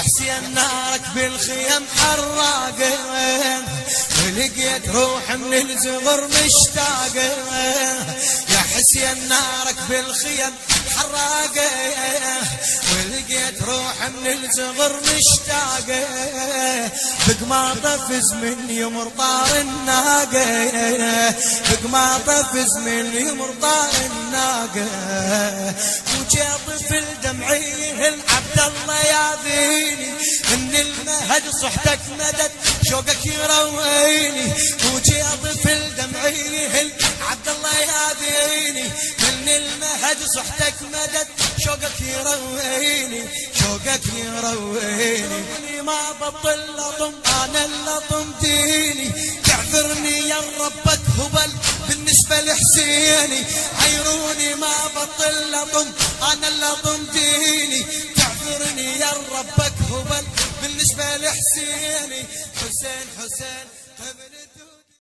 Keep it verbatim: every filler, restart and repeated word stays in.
حسين نارك بالخيم حراقه، ولقيت روح من الزغر مشتاقه. يا حسين نارك بالخيم حراقه، ولقيت روح من الزغر مشتاقه. بقماطه فز من يمر طار الناقه، بقماطه فز من يمر طار الناقه. وجا طفل دمعيه العبد الله ياذيني، من المهد صحتك مدد شوقك يرويني. وجا طفل دمعيه العبد الله ياذيني، من المهد صحتك مدد شوقك يرويني، شوقك يرويني. ما بطل لطم انا اللطم ديني، تعذرني يا ربك هبل بالنسبة لحسيني. عيروني ما بطل لطم انا اللطم ديني، تعذرني يا ربك هبل بالنسبة لحسيني. حسين حسين ابن